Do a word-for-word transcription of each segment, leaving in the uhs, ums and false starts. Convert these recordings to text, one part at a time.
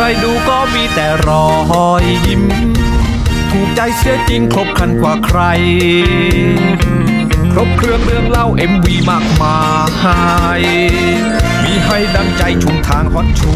รดูก็มีแต่รอยยิ้มถูกใจเสียจริงครบครันกว่าใครครบเครื่องเรื่องเล่า เอ็ม วี มากมายมีให้ดังใจชุมทางฮอตชู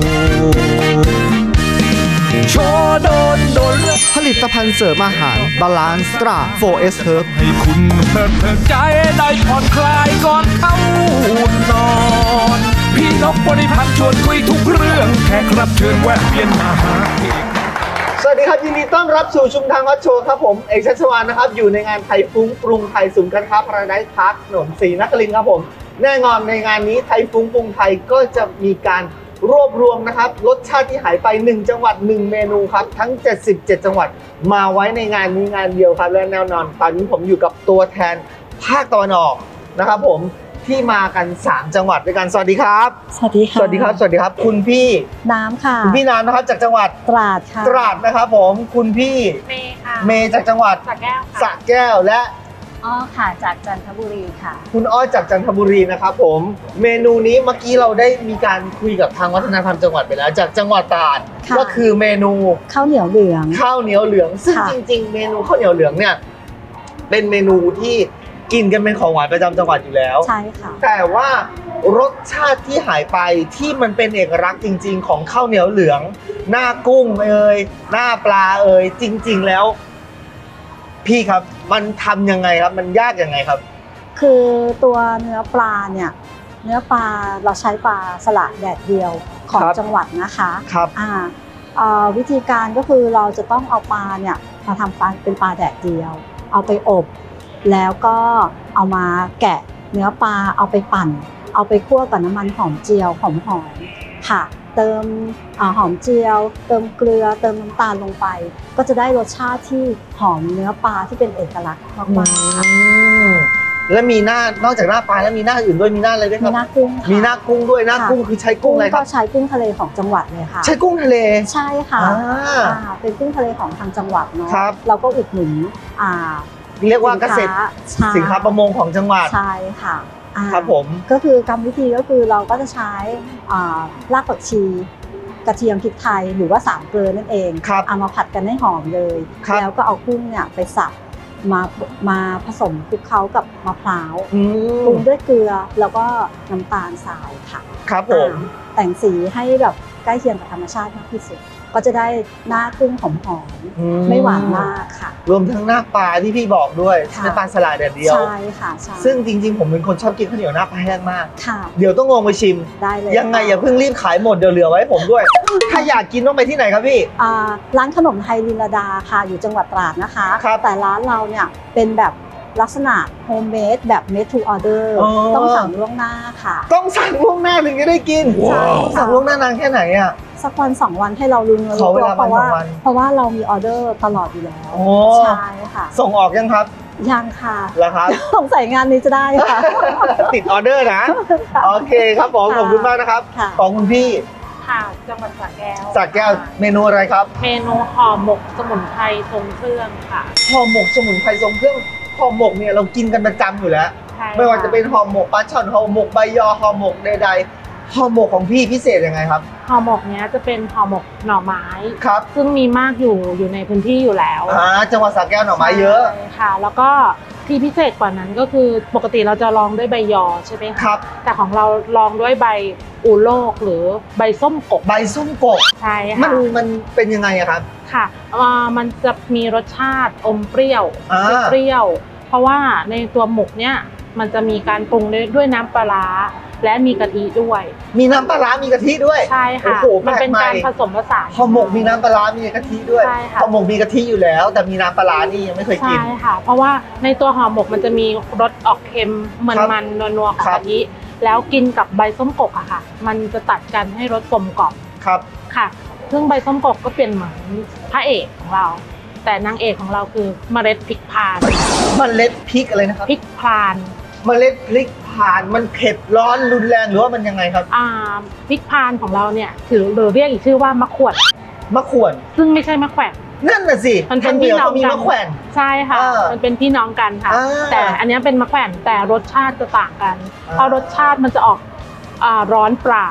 โชว์โดนโดนผลิตภัณฑ์เสริมอาหารบาลานซ์ตรา โฟร์ เอส Herb ให้คุณเพลิดเพลินใจได้ผ่อนคลายก่อนเข้านอนพี่นกบริพันธ์ชวนคุยทุกเรื่องแขกรับเชิญแวะเวียนมาหาพี่สวัสดีครับยินดีต้อนรับสู่ชุมทางฮอตโชว์ครับผมเอกชัชวานนะครับอยู่ในงานไทยฟุ้งปรุงไทยศูนย์การค้าพาราไดซ์พาร์คถนนศรีนครินทร์ครับผมแน่นอนในงานนี้ไทยฟุ้งปรุงไทยก็จะมีการรวบรวมนะครับรสชาติที่หายไปหนึ่งจังหวัดหนึ่งเมนูครับทั้งเจ็ดสิบเจ็ดจังหวัดมาไว้ในงานนี้งานเดียวครับและแน่นอนตอนนี้ผมอยู่กับตัวแทนภาคตะวันออกนะครับผมที่มากันสามจังหวัดด้วยกันสวัสดีครับสวัสดีค่ะสวัสดีครับสวัสดีครับคุณพี่น้ำค่ะคุณพี่น้ำนะครับจากจังหวัดตราดค่ะตราดนะครับผมคุณพี่เมย์ค่ะเมย์จากจังหวัดสระแก้วสระแก้วและอ้อค่ะจากจันทบุรีค่ะคุณอ้อจากจันทบุรีนะครับผมเมนูนี้เมื่อกี้เราได้มีการคุยกับทางวัฒนธรรมจังหวัดไปแล้วจากจังหวัดตราดก็คือเมนูข้าวเหนียวเหลืองข้าวเหนียวเหลืองซึ่งจริงๆเมนูข้าวเหนียวเหลืองเนี่ยเป็นเมนูที่กินกันเป็นของหวานประจำจังหวัดอยู่แล้วใช่ค่ะแต่ว่ารสชาติที่หายไปที่มันเป็นเอกลักษณ์จริงๆของข้าวเหนียวเหลืองหน้ากุ้งเอ่ยหน้าปลาเอ่ยจริงๆแล้วพี่ครับมันทำยังไงครับมันยากยังไงครับคือตัวเนื้อปลาเนี่ยเนื้อปลาเราใช้ปลาสละแดดเดียวของจังหวัดนะคะครับอ่าวิธีการก็คือเราจะต้องเอาปลาเนี่ยมาทำปลาเป็นปลาแดดเดียวเอาไปอบแล้วก็เอามาแกะเนื้อปลาเอาไปปั่นเอาไปคั่วกับน้ำมันหอมเจียวหอมหอมค่ะเติมหอมเจียวเติมเกลือเติมน้ำตาลลงไปก็จะได้รสชาติที่หอมเนื้อปลาที่เป็นเอกลักษณ์มากๆและมีหน้านอกจากหน้าปลาแล้วมีหน้าอื่นด้วยมีหน้าอะไรด้วยครับมีหน้ากุ้งมีหน้ากุ้งด้วยหน้ากุ้งคือใช้กุ้งอะไรครับก็ใช้กุ้งทะเลของจังหวัดเลยค่ะใช้กุ้งทะเลใช่ค่ะเป็นกุ้งทะเลของทางจังหวัดเนาะเราก็อุดหนุนเรียกว่าเกษตรสินค้าประมงของจังหวัดใช่ค่ะครับผมก็คือกรรมวิธีก็คือเราก็จะใช้รากผักชีกระเทียมพริกไทยหรือว่าสามเกลือนั่นเองเอามาผัดกันให้หอมเลยแล้วก็เอากุ้งเนี่ยไปสับมามาผสมคลุกเคล้ากับมะพร้าวปรุงด้วยเกลือแล้วก็น้ำตาลทรายค่ะครับผมแต่งสีให้แบบใกล้เคียงกับธรรมชาติมากที่สุดก็จะได้หน้ากุ้งหอมๆไม่หวานมากค่ะรวมทั้งหน้าปลาที่พี่บอกด้วยเป็นปลาสลัดแดดเดียวใช่ค่ะซึ่งจริงๆผมเป็นคนชอบกินข้าวเหนียวหน้าปลาแห้งมากค่ะเดี๋ยวต้องลงไปชิมได้เลยยังไงอย่าเพิ่งรีบขายหมดเดี๋ยวเหลือไว้ผมด้วยถ้าอยากกินต้องไปที่ไหนครับพี่ร้านขนมไทยลินลดาค่ะอยู่จังหวัดตราดนะคะครับแต่ร้านเราเนี่ยเป็นแบบลักษณะโฮมเมดแบบ made to order ต้องสั่งล่วงหน้าค่ะต้องสั่งล่วงหน้าถึงจะได้กินสั่งล่วงหน้านานแค่ไหนอ่ะสักวันสองวันให้เราลุ้นเลยเพราะว่าเพราะว่าเรามีออเดอร์ตลอดอยู่แล้วใช่ค่ะส่งออกยังครับยังค่ะแล้วครับสงสัยงานนี้จะได้ค่ะติดออเดอร์นะโอเคครับผมขอบคุณมากนะครับของคุณพี่ค่ะจังหวัดสระแก้วสระแก้วเมนูอะไรครับเมนูห่อหมกสมุนไพรทรงเครื่องค่ะห่อหมกสมุนไพรทรงเครื่องห่อหมกเนี่ยเรากินกันประจำอยู่แล้วไม่ว่าจะเป็นห่อหมกปลาช่อนห่อหมกใบยอห่อหมกใดๆห่อหมกของพี่พิเศษยังไงครับห่อหมกเนี้ยจะเป็นห่อหมกหน่อไม้ครับซึ่งมีมากอยู่อยู่ในพื้นที่อยู่แล้วอ่าจังหวัดสระแก้วหน่อไม้เยอะค่ะแล้วก็ที่พิเศษกว่านั้นก็คือปกติเราจะลองด้วยใบยอใช่ไหมครับแต่ของเราลองด้วยใบอูโลกหรือใบส้มกบใบส้มกบใช่ค่ะมันมันเป็นยังไงอะครับค่ะมันจะมีรสชาติอมเปรี้ยวเปรี้ยวเพราะว่าในตัวหมกเนี้ยมันจะมีการปรุงด้วยน้ำปลาร้าและมีกะทิด้วยมีน้ำปลาร้ามีกะทิด้วยใช่ค่ะมันเป็นการผสมผสานห่อหมกมีน้ำปลาร้ามีกะทิด้วยห่อหมกมีกะทิอยู่แล้วแต่มีน้ำปลาร้านี่ยังไม่เคยกินใช่ค่ะเพราะว่าในตัวห่อหมกมันจะมีรสออกเค็มมันๆนัวๆของกะทิแล้วกินกับใบส้มกบอะค่ะมันจะตัดกันให้รสกลมกล่อมครับค่ะซึ่งใบส้มกบก็เป็นเหมือนพระเอกของเราแต่นางเอกของเราคือเมล็ดพริกพานเมล็ดพริกอะไรนะครับพริกพานเมล็ดพริกพานมันเผ็ดร้อนรุนแรงหรือว่ามันยังไงครับอ่าพริกพานของเราเนี่ยถือหรือเรียกอีกชื่อว่ามะขวดมะขวดซึ่งไม่ใช่มะแขวนนั่นน่ะสิมันเป็นพี่น้องกันใช่ค่ะมันเป็นพี่น้องกันค่ะแต่อันนี้เป็นมะแขวนแต่รสชาติจะต่างกันเพราะรสชาติมันจะออกร้อนปรา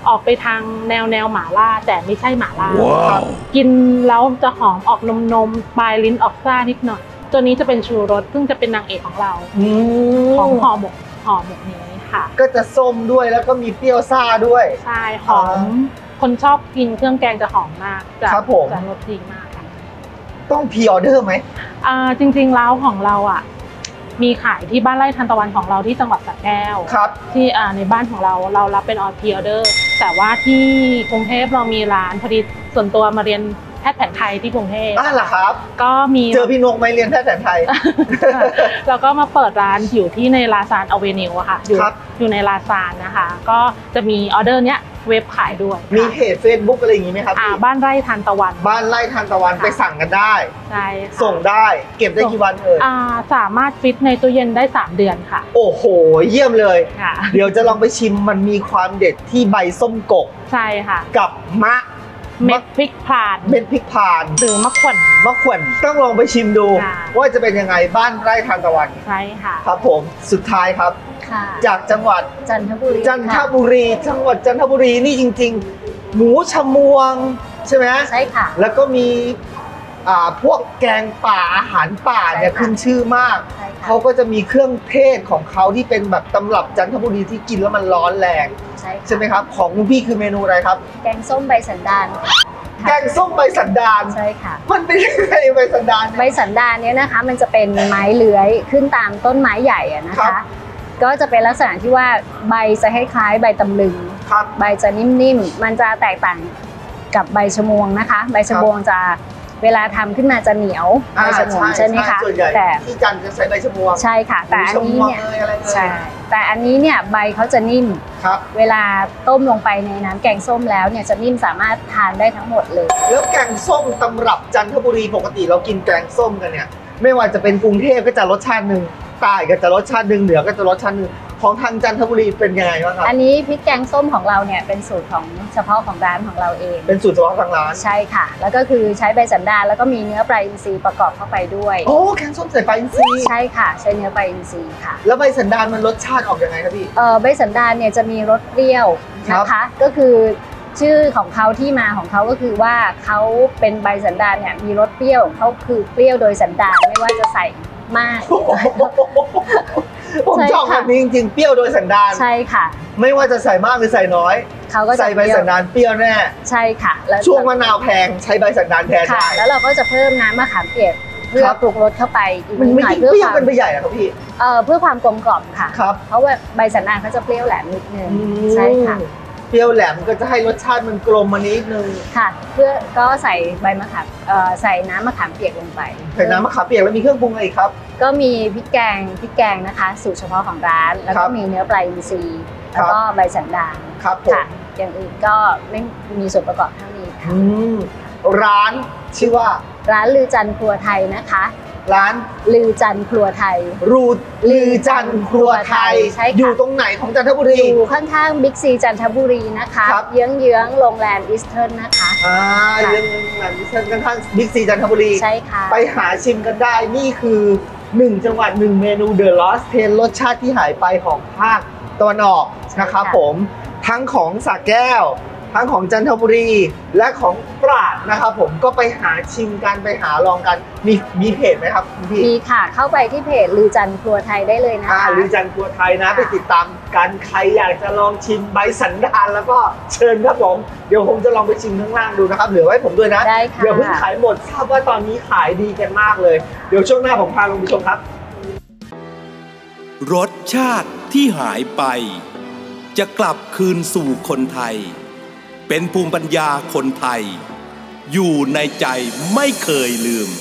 ออกไปทางแนวแนวหม่าล่าแต่ไม่ใช่หม่าล่า wow. กินแล้วจะหอมออกนมนมปลายลิ้นออกซ่านิดหน่อยตัวนี้จะเป็นชูรสซึ่งจะเป็นนางเอกของเราของห่อหมกห่อหมกนี้ค่ะก็จะส้มด้วยแล้วก็มีเปรี้ยวซ่าด้วยใช่หอมคนชอบกินเครื่องแกงจะหอมมากจะจะรสดีมากต้องพรีออเดอร์ไหมอ่าจริงๆแล้วของเราอ่ะมีขายที่บ้านไร่ทานตะวันของเราที่จังหวัดสระแก้วครับที่อ่าในบ้านของเราเรารับเป็นออพรีออเดอร์แต่ว่าที่กรุงเทพเรามีร้านพอดีส่วนตัวมาเรียนแพทย์แผนไทยที่กรุงเทพอ่าเหรอครับก็มีเจอพี่นกไหมเรียนแพทย์แผนไทยแล้วก็มาเปิดร้านอยู่ที่ในลาซานอเวนิวอะค่ะอยู่อยู่ในลาซานนะคะก็จะมีออเดอร์เนี้ยเว็บขายด้วยมีเพจ Facebook อะไรอย่างงี้ไหมครับอ่าบ้านไร่ทานตะวันบ้านไร่ทานตะวันไปสั่งกันได้ใช่ส่งได้เก็บได้กี่วันเอ่ยอ่าสามารถฟิตในตู้เย็นได้สามเดือนค่ะโอ้โหเยี่ยมเลยเดี๋ยวจะลองไปชิมมันมีความเด็ดที่ใบส้มกกใช่ค่ะกับมะเม็ดพริกพานเม็ดพริกพานหรือมะขวัญมะขวัญต้องลองไปชิมดูว่าจะเป็นยังไงบ้านไร่ทานตะวันใช่ค่ะครับผมสุดท้ายครับจากจังหวัดจันทบุรีจันทบุรีจังหวัดจันทบุรีนี่จริงๆหมูชะมวงใช่ไหมใช่ค่ะแล้วก็มีอ่าพวกแกงป่าอาหารป่าเนี่ยขึ้นชื่อมากเขาก็จะมีเครื่องเทศของเขาที่เป็นแบบตำรับจันทบุรีที่กินแล้วมันร้อนแรงใช่ไหมครับของคุณพี่คือเมนูอะไรครับแกงส้มใบสันดานแกงส้มใบสันดานใช่ค่ะมันเป็นยังไงใบสันดานใบสันดานเนี้ยนะคะมันจะเป็นไม้เลื้อยขึ้นตามต้นไม้ใหญ่อะนะคะก็จะเป็นลักษณะที่ว่าใบจะคล้ายๆใบตำลึงใบจะนิ่มๆมันจะแตกต่างกับใบชะมวงนะคะใบชะมวงจะเวลาทำขึ้นมาจะเหนียวใบชะมวงใช่ไหมคะแต่ที่จันจะใช้ใบชะมวงใช่ค่ะแต่อันนี้เนี่ยใช่แต่อันนี้เนี่ยใบเขาจะนิ่มเวลาต้มลงไปในน้ำแกงส้มแล้วเนี่ยจะนิ่มสามารถทานได้ทั้งหมดเลยแล้วแกงส้มตำรับจันทบุรีปกติเรากินแกงส้มกันเนี่ยไม่ว่าจะเป็นกรุงเทพก็จะรสชาติหนึ่งใต้ก็จะรสชาติหนึ่งเหนือก็จะรสชาติหนึ่งของทางจันทบุรีเป็นยังไงบ้างครับอันนี้พริกแกงส้มของเราเนี่ยเป็นสูตรของเฉพาะของร้านของเราเองเป็นสูตรเฉพาะทางร้านใช่ค่ะแล้วก็คือใช้ใบสันดานแล้วก็มีเนื้อปลาอินทรีย์ประกอบเข้าไปด้วยโอ้แกงส้มใส่ปลาอินทรีย์ใช่ค่ะใช้เนื้อปลาอินทรีย์ค่ะแล้วใบสันดานมันรสชาติออกยังไงครับพี่เออใบสันดานเนี่ยจะมีรสเปรี้ยวนะคะก็คือชื่อของเขาที่มาของเขาก็คือว่าเขาเป็นใบสันดานเนี่ยมีรสเปรี้ยวเขาคือเปรี้ยวโดยสันดานไม่ว่าจะใส่มากผมชอบแบบนี้จริงๆเปรี้ยวโดยสันดานใช่ค่ะไม่ว่าจะใส่มากหรือใส่น้อยเขาก็ใส่ใบสันดานเปรี้ยวแน่ใช่ค่ะแล้วช่วงมะนาวแพงใช้ใบสันดานแทนได้แล้วเราก็จะเพิ่มน้ำมะขามเปียกเพื่อปรุงรสเข้าไปอีกหน่อยเพื่อความเป็นใบใหญ่ครับพี่เอ่อเพื่อความกลมกล่อมค่ะเพราะว่าใบสันดานเขาจะเปรี้ยวแหลมนิดนึงใช่ค่ะเปรี้ยวแหลมก็จะให้รสชาติมันกลมมานิดนึงค่ะเพื่อก็ใส่ใบมะขามใส่น้ำมะขามเปียกลงไปใส่น้ำมะขามเปียกแล้วมีเครื่องปรุงอะไรครับก็มีพริกแกงพริกแกงนะคะสูตรเฉพาะของร้านแล้วก็มีเนื้อปลาอินทรีย์แล้วก็ใบสันดานค่ะอย่างอื่นก็ไม่มีส่วนประกอบเท่านี้ค่ะร้านชื่อว่าร้านลือจันครัวไทยนะคะร้านลือจันครัวไทยรูดลือจันครัวไทยอยู่ตรงไหนของจันทบุรีอยู่ข้างๆบิ๊กซีจันทบุรีนะคะเยื้องๆโรงแรมอีสเทิร์นนะคะอ่าเยื้องโรงแรมอีสเทิร์นข้างๆบิ๊กซีจันทบุรีใช่ค่ะไปหาชิมกันได้นี่คือหนึ่งจังหวัดหนึ่งเมนู The Lost Taste รสชาติที่หายไปของภาคตะวันออกนะครับผมทั้งของสระแก้วทั้งของจันทบุรีและของตราดนะครับผมก็ไปหาชิมกันไปหาลองกันมีมีเพจไหมครับพี่มีค่ะเข้าไปที่เพจลือจันครัวไทยได้เลยนะคะลือจันครัวไทยนะไปติดตามกันใครอยากจะลองชิมใบสันดานแล้วก็เชิญครับผมเดี๋ยวผมจะลองไปชิมข้างล่างดูนะครับเหลือไว้ผมด้วยนะเดี๋ยวเพิ่งขายหมดทราบว่าตอนนี้ขายดีกันมากเลยเดี๋ยวช่วงหน้าผมพาลงไปชมครับรสชาติที่หายไปจะกลับคืนสู่คนไทยเป็นภูมิปัญญาคนไทยอยู่ในใจไม่เคยลืม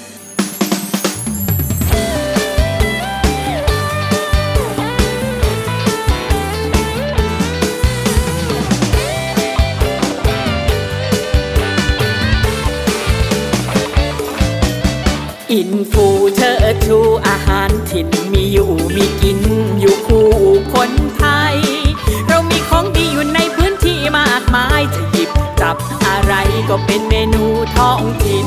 อินฟูเชิดชูอาหารถิ่นมีอยู่มีกินอยู่คู่คนไทยเรามีของดีอยู่ในพื้นที่มากมายจะหยิบจับอะไรก็เป็นเมนูท้องถิ่น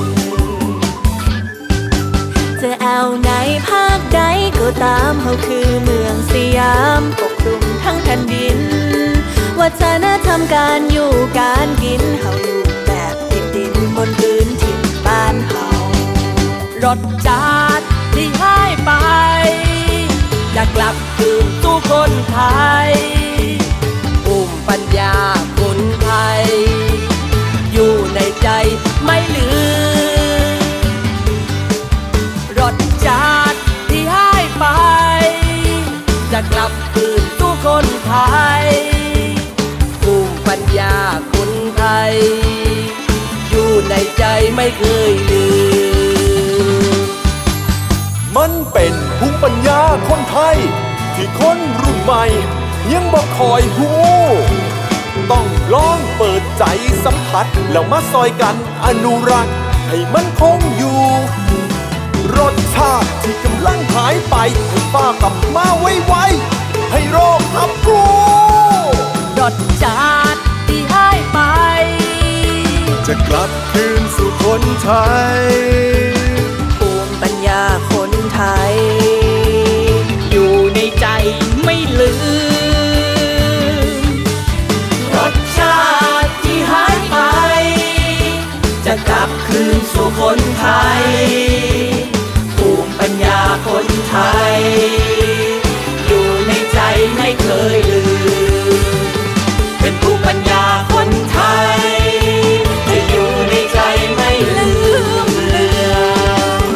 จะเอาไหนภาคใดก็ตามเขาคือเมืองสยามปกคลุมทั้งแผ่นดินวัวัฒนธรรมการอยู่การกินเฮาอยู่แบบติดดินบนพื้นถิ่นบ้านเฮารสชาติที่หายไปจะกลับคืนสู่คนไทยภูมิปัญญาคนไทยอยู่ในใจไม่ลืมรสชาติที่หายไปจะกลับคืนสู่คนไทยภูมิปัญญาคนไทยอยู่ในใจไม่เคยลืมมันเป็นภูมิปัญญาคนไทยที่คนรุ่นใหม่ยังบ่คอยหูต้องลองเปิดใจสัมผัสแล้วมาซอยกันอนุรักษ์ให้มันคงอยู่รสชาติที่กำลังหายไปให้ป้ากลับมาไวๆให้โรคทับกูรสชาติที่หายไปจะกลับคืนสู่คนไทยภูมิปัญญาคนไทยอยู่ในใจไม่ลืมรสชาติที่หายไปจะกลับคืนสู่คนไทยภูมิปัญญาคนไทยอยู่ในใจไม่เคยลืมเป็นภูมิปัญญาคนไทยจะอยู่ในใจไม่ลืมเลือน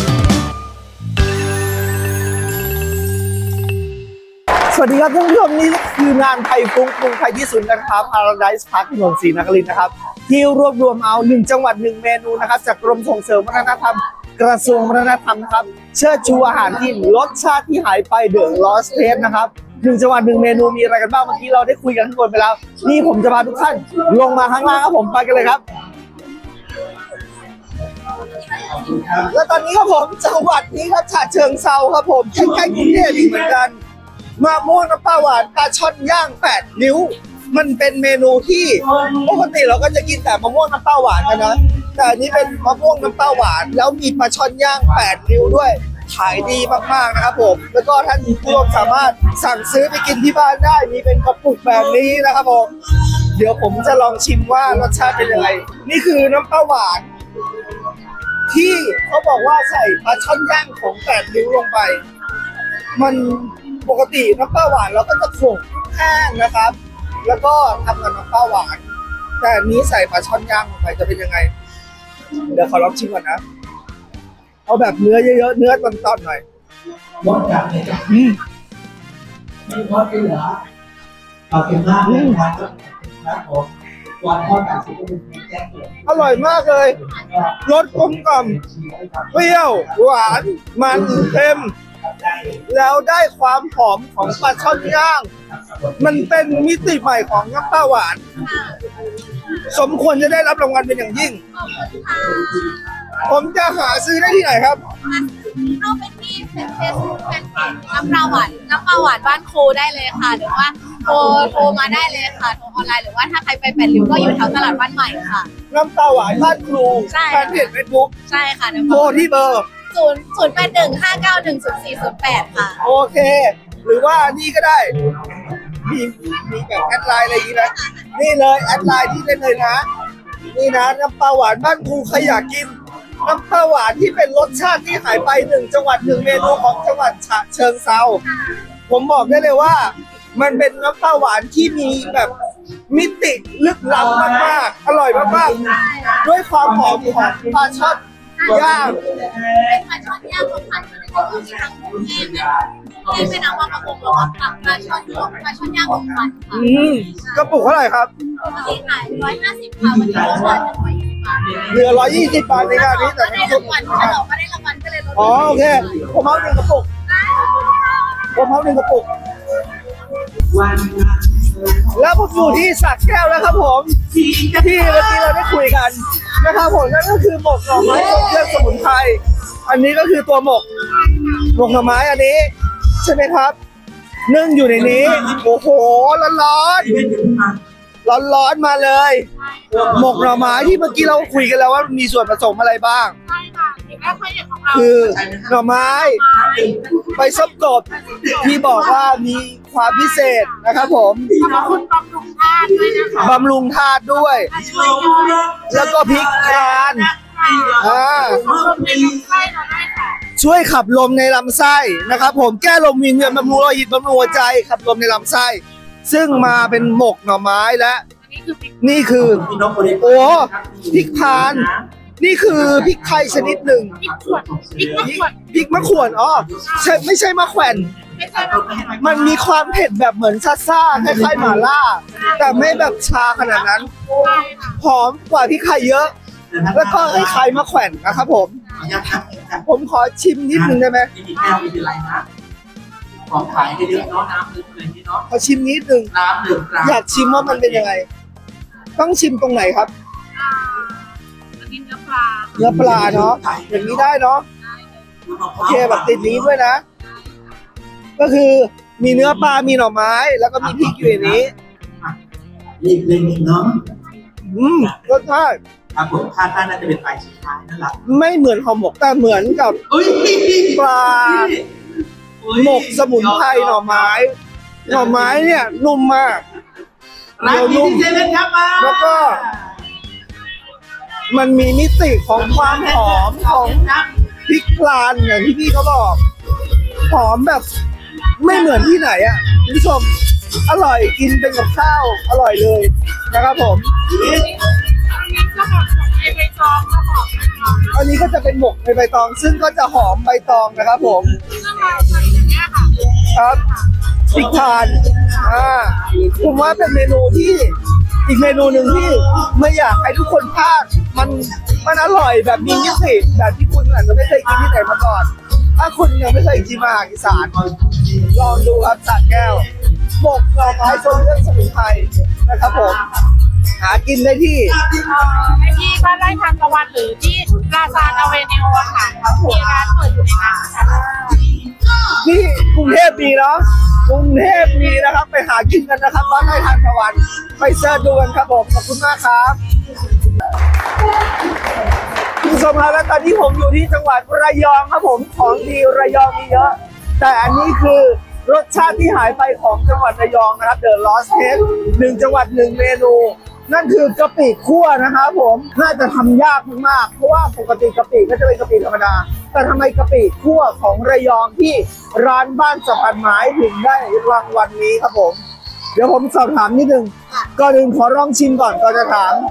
สวัสดีครับท่านผู้ชมนี่คืองานไทยฟุ้งปรุงไทยที่ศูนย์การค้า Paradise Park ถนนศรีนครินทร์นะครับที่รวบรวมเอาหนึ่งจังหวัดหนึ่งเมนูนะครับจากกรมส่งเสริมวัฒนธรรมกระทรวงวัฒนธรรมนะครับเชิดชูอาหารที่รสชาติที่หายไปเดอะลอสเทสนะครับหนึ่งจังหวัดหนึ่งเมนูมีอะไรกันบ้างเมื่อกี้เราได้คุยกันข้างบนไปแล้วนี่ผมจะพาทุกท่านลงมาข้างล่างครับผมไปกันเลยครับและตอนนี้ครับผมจังหวัดนี้ครับฉะเชิงเทราครับผมใกล้ๆกรุงเทพอีกเหมือนกันมะม่วงน้ำปลาหวานปลาช่อนย่างแปดนิ้วมันเป็นเมนูที่ปกติเราก็จะกินแต่มะม่วงน้ำปลาหวานกันนะแต่อันนี้เป็นมะม่วงน้ำปลาหวานแล้วมีปลาช่อนย่างแปดนิ้วด้วยขายดีมากๆนะครับผมแล้วก็ท่านผู้ชมสามารถสั่งซื้อไปกินที่บ้านได้มีเป็นกระปุกแบบนี้นะครับผมเดี๋ยวผมจะลองชิมว่ารสชาติเป็นยังไงนี่คือน้ำปลาหวานที่เขาบอกว่าใส่ปลาช่อนย่างของแปดนิ้วลงไปมันปกติน้ำปลาหวานเราก็จะโขลกแห้งนะครับแล้วก็ทำกับน้ำปลาหวานแต่อันนี้ใส่ปลาช่อนย่างลงไปจะเป็นยังไงเดี๋ยวขอลองชิมก่อนนะเอาแบบเนื้อเยอะๆเนื้อตอนๆหน่อยอืมไม่พอดีเหรอเอาเค็มมากเลยครับครับผมวันทอดกับสีก็เป็นแจ้งเกิดอร่อยมากเลยรสกลมกล่อมเปรี้ยวหวานมันเค็มแล้วได้ความหอมของปลาช่อนย่างมันเป็นมิติใหม่ของน้ำปลาหวานสมควรจะได้รับรางวัลเป็นอย่างยิ่งผมจะหาซื้อได้ที่ไหนครับเข้าไปที่เฟซบุ๊กแฟนเพจน้ำปลาหวานน้ำปลาหวานบ้านครูได้เลยค่ะหรือว่าโทรโทรมาได้เลยค่ะโทรออนไลน์หรือว่าถ้าใครไปแปดริ้วก็อยู่แถวตลาดบ้านใหม่ค่ะน้ำปลาหวานบ้านครูแฟนเพจเฟซบุ๊กใช่ค่ะโทรที่เบอร์ศูนย์ศูนย์แปดหนึ่งห้าเก้าหนึ่งศูนย์สี่ศูนย์แปดค่ะโอเคหรือว่านี่ก็ได้มีมีแบบแอดไลน์อะไรอย่างนี้นะนี่เลยแอดไลน์ที่ได้เลยนะนี่นะน้ำปลาหวานบ้านครูใครอยากกินน้ำปลาหวานที่เป็นรสชาติที่หายไปหนึ่งจังหวัดหนึ่งเมนูของจังหวัดฉะเชิงเทราผมบอกได้เลยว่ามันเป็นน้ำปลาหวานที่มีแบบมิติลึกล้ำมากๆอร่อยมากๆด้วยความหอมของปลาช่อนย่างเป็นปลาช่อนย่างของพันธุ์ที่มีทั้งหมูแห้งเนี่ยเป็นน้ำมันมะม่วงแล้วก็ปลาช่อนย่างปลาช่อนย่างของพันธุ์ค่ะกระปุกเท่าไหร่ครับปกติขายร้อยห้าสิบค่ะวันนี้ลดมาเหลือร้อยยี่สิบบาทในงานนี้แต่ได้รางวัลถ้าเราก็ได้รางวัลก็เลยลดอ๋อโอเคผมเอาหนึ่งกระปุกผมเอาหนึ่งกระปุกแล้วผมอยู่ที่สระแก้วแล้วครับผมที่เมื่อกี้เราได้คุยกันนะครับผมนั่นก็คือหมกหน่อไม้เครื่องสมุนไพรอันนี้ก็คือตัวหมกหมกหน่อไม้อันนี้ใช่ไหมครับนึ่งอยู่ในนี้โอ้โหร้อนร้อนร้อนๆมาเลยหมกหน่อไม้ที่เมื่อกี้เราคุยกันแล้วว่ามีส่วนผสมอะไรบ้างใช่ค่ะมีคือหน่อไม้ใบส้มกบที่บอกว่ามีความพิเศษนะครับผมบำรุงธาตุด้วยแล้วก็พริกคานอ่าช่วยขับลมในลำไส้นะครับผมแก้ลมวิงเวียนบำรุงโลหิตบำรุงหัวใจขับลมในลำไส้ซึ่งมาเป็นหมกหน่อไม้และนี่คือโอ้พริกพานนี่คือพริกไทยชนิดหนึ่งพริกมะขวนอ๋อใช่ไม่ใช่มะแขวนมันมีความเผ็ดแบบเหมือนซ่าซ่าคล้ายๆหม่าล่าแต่ไม่แบบชาขนาดนั้นหอมกว่าพริกไทยเยอะแล้วก็คล้ายๆมะแขวนนะครับผมผมขอชิมนิดนึงได้ไหมมีแก้วมีอะไรนะของขายเยอะๆเนาะน้ำดื่มอะไรนี้เนาะขอชิมนิดนึงน้ำดื่มอยากชิมว่ามันเป็นยังไงต้องชิมตรงไหนครับเนื้อปลาเนาะอย่างนี้ได้เนาะโอเคแบบติดนี้ด้วยนะก็คือมีเนื้อปลามีหน่อไม้แล้วก็มีพริกอยู่ในนี้รีบเลยเนาะอืมรสชาติครับผมคาดว่าน่าจะเป็นปลายสุดท้ายนั่นแหละไม่เหมือนห่อหมกแต่เหมือนกับปลาหมกสมุนไพรหน่อไม้หน่อไม้เนี่ยนุ่มมากเหนียวนุ่มแล้วก็มันมีมิติของความหอมของพริกพลานอย่างที่พี่เขาบอกหอมแบบไม่เหมือนที่ไหนอ่ะคุณผู้ชมอร่อยกินเป็นกับข้าวอร่อยเลยนะครับผมอันนี้ก็จะเป็นหมกในใบตองซึ่งก็จะหอมใบตองนะครับผมครับพริกพลานอ่าผมว่าเป็นเมนูที่อีกเมนูหนึ่งที่ไม่อยากให้ทุกคนพลาดมันมันอร่อยแบบมีมิติแบบที่คุณอาจจะไม่เคยกินที่ไหนมาก่อนถ้าคุณยังไม่เคยกินมาอีสานลองดูครับสระแก้วหมกหน่อไม้ทรงเครื่องสมุนไพรนะครับผมหากินได้ที่ที่บ้านไร่ทานตะวันหรือที่ลาซาอเวนิวอะค่ะมีร้านเปิดอยู่ในนั้นที่กรุงเทพมีเนาะกรุงเทพมีนะครับไปหากินกันนะครับบ้านไร่ทานตะวันไปเสิร์ชดูกันครับผมขอบคุณมากครับคุณผู้ชมครับและตอนนี้ผมอยู่ที่จังหวัดระยองครับผมของดีระยองมีเยอะแต่อันนี้คือรสชาติที่หายไปของจังหวัดระยองนะครับ The Lost Taste หนึ่งจังหวัดหนึ่งเมนูนั่นคือกะปิคั่วนะครับผมน่าจะทำยากมากๆเพราะว่าปกติกะปิก็จะเป็นกะปิธรรมดาแต่ทำไมกะปิคั่วของระยองที่ร้านบ้านสะพานไม้ถึงได้รางวัลนี้ครับผมเดี๋ยวผมสอบถามนิดนึงก่อนอื่นขอลองชิมก่อนก่อนจะถาม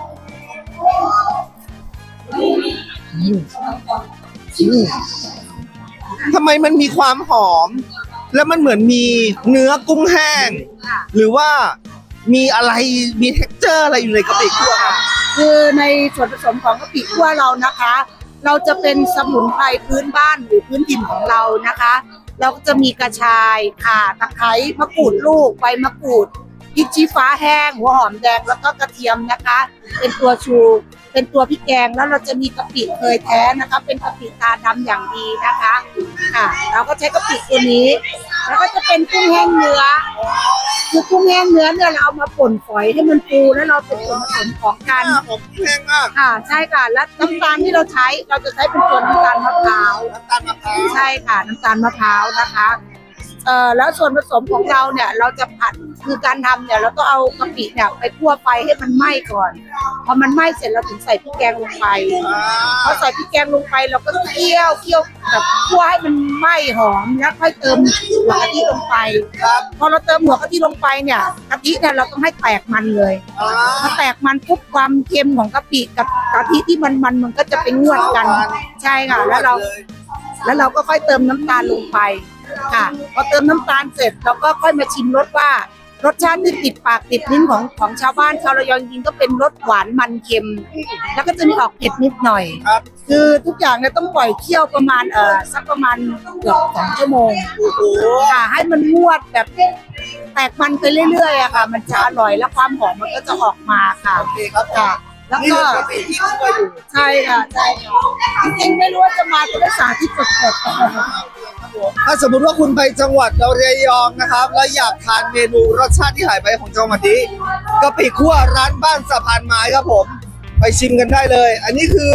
ทำไมมันมีความหอมแล้วมันเหมือนมีเนื้อกุ้งแห้งหรือว่ามีอะไรมีเท็กเจอร์อะไรอยู่ในกะปิคั่วคือในส่วนผสมของกะปิคั่วเรานะคะเราจะเป็นสมุนไพรพื้นบ้านหรือพื้นถิ่นของเรานะคะเราก็จะมีกระชายข่าตะไคร้มะกรูดลูกใบมะกรูดพริกชี้ฟ้าแห้งหัวหอมแดงแล้วก็กระเทียมนะคะเป็นตัวชูเป็นตัวพริกแกงแล้วเราจะมีกะปิเคยแท้นะคะเป็นกะปิตาดำอย่างดีนะคะค่ะเราก็ใช้กะปิตัวนี้แล้วก็จะเป็นกุ้งแห้งเนื้อคือกุ้งแห้งเนื้อเนี่ยเราเอามาป่นฝอยให้มันฟูแล้วเราเป็นส่วนผสมของการของกุ้งแห้งมากค่ะใช่ค่ะและน้ำตาลที่เราใช้เราจะใช้เป็นตัวน้ำตาลมะพร้าวน้ำตาลมะพร้าวใช่ค่ะน้ำตาลมะพร้าวนะคะเอ่อแล้วส่วนผสมของเราเนี่ยเราจะผัดคือการทำเนี่ยเราต้องเอากะปิเนี่ยไปคั่วไฟให้มันไหม้ก่อนพอมันไหม้เสร็จเราถึงใส่พริกแกงลงไปพอใส่พริกแกงลงไปเราก็เคี่ยวเคี่ยวแบบคั่วให้มันไหม้หอมแล้วค่อยเติมหัวกะทิลงไปพอเราเติมหัวกะทิลงไปเนี่ยกะทิเนี่ยเราต้องให้แตกมันเลยพอแตกมันปุ๊บความเค็มของกะปิกับกะทิที่มันมันมันก็จะไปงวดกันใช่ค่ะแล้วเราแล้วเราก็ค่อยเติมน้ำตาลลงไปค่ะพอเติมน้ำตาลเสร็จเราก็ค่อยมาชิมรสว่ารสชาติที่ติดปากติดลิ้นของของชาวบ้านชาวระยองจริงก็เป็นรสหวานมันเค็มแล้วก็จะมีออกเผ็ดนิดหน่อยคือทุกอย่างเนี่ยต้องปล่อยเคี่ยวประมาณเอ่อสักประมาณเกือบสองชั่วโมงค่ะให้มันงวดแบบแตกมันไปเรื่อยๆอะค่ะมันจะอร่อยและความหอมมันก็จะออกมาค่ะโอเคครับค่ะแล้วก็ใช่ค่ะใช่ค่ะจริงๆไม่รู้ว่าจะมาจะได้สาธิตสดๆถ้าสมมติว่าคุณไปจังหวัดระยองนะครับแล้วอยากทานเมนูรสชาติที่หายไปของจังหวัดนี้กะปิคั่วร้านบ้านสะพานไม้ครับผมไปชิมกันได้เลยอันนี้คือก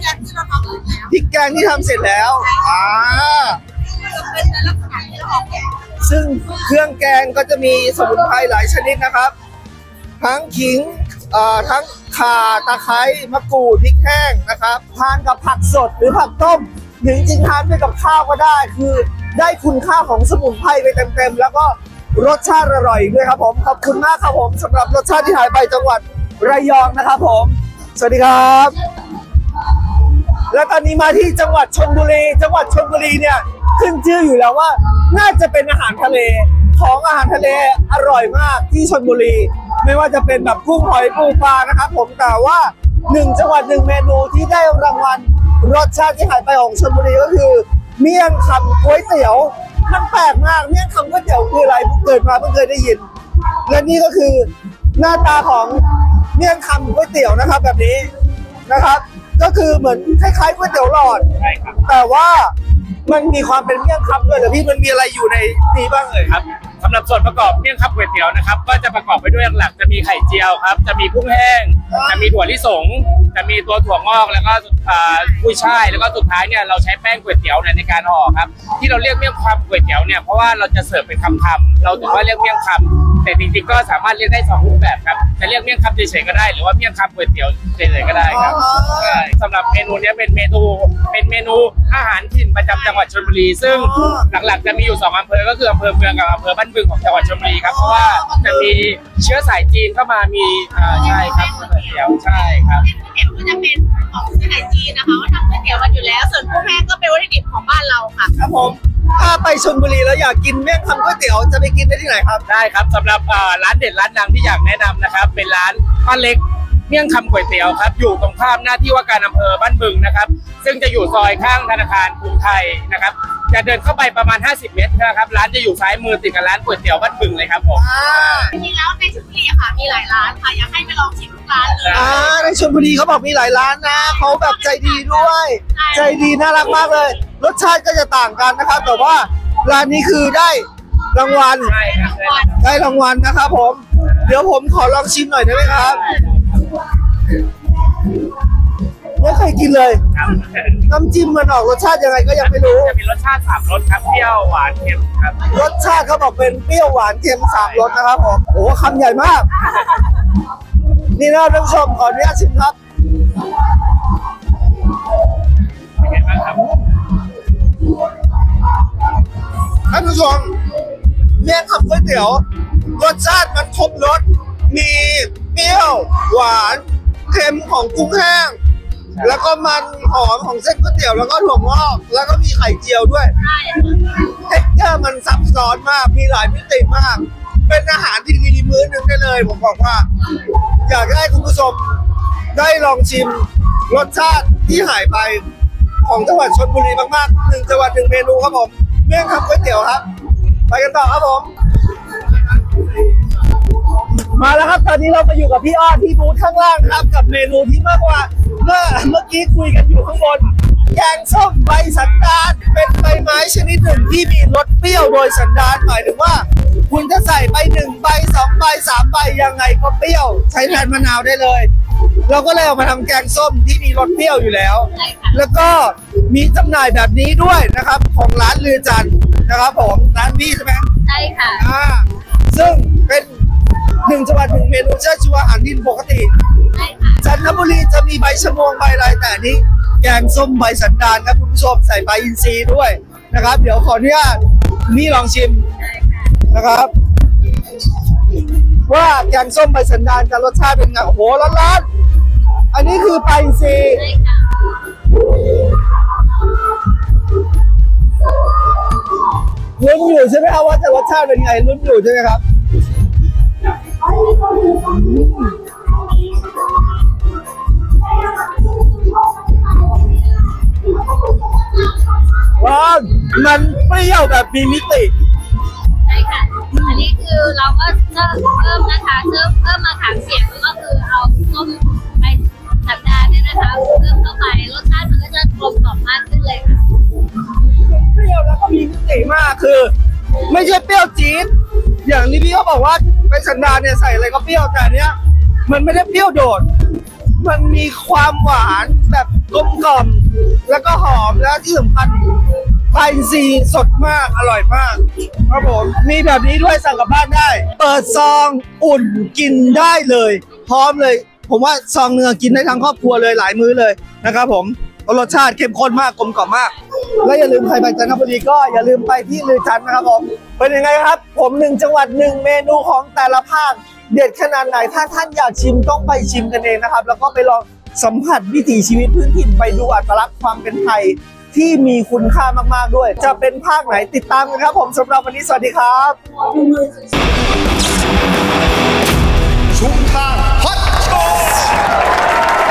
แกงที่เราทำเสร็จแล้วพริกแกงที่ทำเสร็จแล้วอ่าจะเป็นในลักษณะที่เราออกแบบซึ่งเครื่องแกงก็จะมีสมุนไพรหลายชนิดนะครับ ทั้งขิงเอ่อทั้งข่าตะไคร้มะกรูดพริกแห้งนะครับทานกับผักสดหรือผักต้มหรือจริงๆทานด้วยกับข้าวก็ได้คือได้คุณค่าของสมุนไพรไปเต็มๆแล้วก็รสชาติอร่อยด้วยครับผมขอบคุณมากครับผมสำหรับรสชาติที่หายไปจังหวัดระยองนะครับผมสวัสดีครับ และตอนนี้มาที่จังหวัดชลบุรีจังหวัดชลบุรีเนี่ยขึ้นชื่ออยู่แล้วว่าน่าจะเป็นอาหารทะเลของอาหารทะเลอร่อยมากที่ชลบุรีไม่ว่าจะเป็นแบบกุ้งหอยปูปลานะครับผมแต่ว่าหนึ่งจังหวัดหนึ่งเมนูที่ได้รางวัลรสชาติที่หายไปของชลบุรีก็คือเมี่ยงคำก๋วยเตี๋ยวมันแปลกมากเมี่ยงคำก๋วยเตี๋ยวคืออะไรเกิดมาเพิ่งเคยได้ยินและนี่ก็คือหน้าตาของเมี่ยงคำก๋วยเตี๋ยวนะครับแบบนี้นะครับก็คือเหมือนคล้ายๆก๋วยเตี๋ยวหลอดใช่ครับแต่ว่ามันมีความเป็นเมี่ยงคำด้วยเหรอพี่มันมีอะไรอยู่ในนี้บ้างเอ่ยครับสำหรับส่วนประกอบเมี่ยงคำก๋วยเตี๋ยวนะครับก็จะประกอบไปด้วยหลักจะมีไข่เจียวครับจะมีกุ้งแห้งจะมีถั่วลิสงจะมีตัวถั่วงอกแล้วก็กุ้ยช่ายแล้วก็สุดท้ายเนี่ยเราใช้แป้งก๋วยเตี๋ยวในการห่อครับที่เราเรียกเมี่ยงคำก๋วยเตี๋ยวเนี่ยเพราะว่าเราจะเสิร์ฟเป็นคำๆเราถึงว่าเรียกเมี่ยงคำแต่จริงๆก็สามารถเรียกได้สองรูปแบบครับจะเรียกเมี่ยงคำเฉยๆก็ได้หรือว่าเมี่ยงคำก๋วยเตี๋ยวเฉยๆก็ได้ครับใช่สำหรับเมนูนี้เป็นเมนูเป็นเมนูอาหารถิ่นประจำจังหวัดชลบุรีซึ่งหลักๆจะมีอยู่สองอำเภอก็คืออำเภอเมืองกับอำเภอบ้านบึงของจังหวัดชลบุรีครับเพราะว่าจะมีเชื้อสายจีนเข้ามามีอ่าใช่ครับก๋วยเตี๋ยวใช่ครับก๋วยเตี๋ยวก็จะเป็นของเชื้อสายจีนนะคะว่าทำก๋วยเตี๋ยวกันอยู่แล้วส่วนกุ้งแห้งก็เป็นวัตถุดิบของบ้านเราค่ะครับผมถ้าไปชลบุรีแล้วอยากกินเมี่ยงคำก๋วยเตี๋ยวจะไปกินได้ที่ไหนครับได้ครับสำหรับร้านเด็ดร้านดังที่อยากแนะนำนะครับเป็นร้านป้าเล็กเมี่ยงคำก๋วยเตี๋ยวครับอยู่ตรงข้ามหน้าที่ว่าการอำเภอบ้านบึงนะครับซึ่งจะอยู่ซอยข้างธนาคารกรุงไทยนะครับจะเดินเข้าไปประมาณห้าสิบเมตรนะครับร้านจะอยู่ซ้ายมือติดกับร้านก๋วยเตี๋ยวบ้านบึงเลยครับผมจริงๆแล้วในชลบุรีค่ะมีหลายร้านค่ะอยากให้ไปลองชิมทุกร้านเลยอ่าในชลบุรีเขาบอกมีหลายร้านนะเขาแบบใจดีด้วยใจดีน่ารักมากเลยรสชาติก็จะต่างกันนะครับแต่ว่าร้านนี้คือได้รางวัลได้รางวัลนะครับผมเดี๋ยวผมขอลองชิมหน่อยได้ไหมครับไม่เคยกินเลยน้ำจิ้มมันออกรสชาติยังไงก็ยังไม่รู้จะมีรสชาติสามรสครับเปรี้ยวหวานเค็มครับรสชาติเขาบอกเป็นเปรี้ยวหวานเค็มสามรสนะครับผมโอ้คำใหญ่มากนี่นะท่านผู้ชมขออนุญาตชิมครับเป็นไงบ้างครับท่านผู้ชมเมี่ยงคำก๋วยเตี๋ยวรสชาติมันครบรสมีเปรี้ยวหวานเค็มของกุ้งแห้งแล้วก็มันหอมของเส้นก๋วยเตี๋ยวแล้วก็ถั่วงอกแล้วก็มีไข่เจียวด้วยเท็กเจอร์มันซับซ้อนมากมีหลายมิติมากเป็นอาหารที่ดีมื้อนึงได้เลยผมบอกว่าอยากให้คุณผู้ชมได้ลองชิมรสชาติที่หายไปของจังหวัดชลบุรีมากๆหนึ่งจังหวัดหนึ่งเมนูครับผมเมี่ยงคำก๋วยเตี๋ยวครับไปกันต่อครับผมมาแล้วครับตอนนี้เรามาอยู่กับพี่อ้อที่บูธข้างล่างครับกับเมนูที่มากกว่าเมื่อเมื่อกี้คุยกันอยู่ข้างบนแกงส้มใบสันดานเป็นใบไม้ชนิดหนึ่งที่มีรสเปรี้ยวโดยสันดานหมายถึงว่าคุณจะใส่ใบหนึ่งใบสองใบสามใบยังไงก็เปรี้ยวใช้แทนมะนาวได้เลยเราก็เลยเอามาทำแกงส้มที่มีรสเปรี้ยวอยู่แล้วแล้วก็มีจำหน่ายแบบนี้ด้วยนะครับของร้านลือจันทร์นะครับผมร้านพี่ใช่ไหมใช่ค่ะอ่าซึ่งเป็นหนึ่งจังหวัดหนึ่งเมนูเชื่อชัวอาหารดินปกติจันทบุรีจะมีใบชะมวงใบอะไรแต่นี้แกงส้มใบสันดานครับคุณผู้ชมใส่ใบอินทรีย์ด้วยนะครับเดี๋ยวขออนุญาตนี่ลองชิมนะครับว่าแกงส้มใบสันดานจะรสชาติเป็นไงโอ้โหร้อนๆอันนี้คือใบอินทรีย์ลุ้นอยู่ใช่ไหมครับว่าจะรสชาติเป็นไงลุ้นอยู่ใช่ไหมครับว้าวมันเปรี้ยวแบบมีมิติใช่ค่ะอันนี้คือเราก็เพิ่มนะคะเพิ่มเพิ่มมาถามเสียงก็คือเอาส้มไปสัปดาห์เนี่ยนะคะเพิ่มเข้าไปรสชาติมันก็จะกลมกล่อมมากขึ้นเลยค่ะเปรี้ยวแล้วก็มีมิติมากคือไม่ใช่เปรี้ยวจี๊ดอย่างที่พี่เขาบอกว่าไปสันดานเนี่ยใส่อะไรก็เปรี้ยวแต่เนี้ยมันไม่ได้เปรี้ยวโดดมันมีความหวานแบบกลมกล่อมแล้วก็หอมแล้วที่สำคัญปลาอินทรีย์สดมากอร่อยมากครับผมมีแบบนี้ด้วยสั่งกลับบ้านได้เปิดซองอุ่นกินได้เลยพร้อมเลยผมว่าซองเนื้อกินได้ทั้งครอบครัวเลยหลายมื้อเลยนะครับผมรสชาติเข้มข้นมากกลมกล่อมมากและอย่าลืมใครไปจันทบุรีก็อย่าลืมไปที่ลือจันทร์นะครับผมเป็นยังไงครับผมหนึ่งจังหวัดหนึ่งเมนูของแต่ละภาคเด็ดขนาดไหนถ้าท่านอยากชิมต้องไปชิมกันเองนะครับแล้วก็ไปลองสัมผัสวิถีชีวิตพื้นถิ่นไปดูอัตลักษณ์ความเป็นไทยที่มีคุณค่ามากๆด้วยจะเป็นภาคไหนติดตามกันครับผมสำหรับวันนี้สวัสดีครับชุมทางฮอตโชว์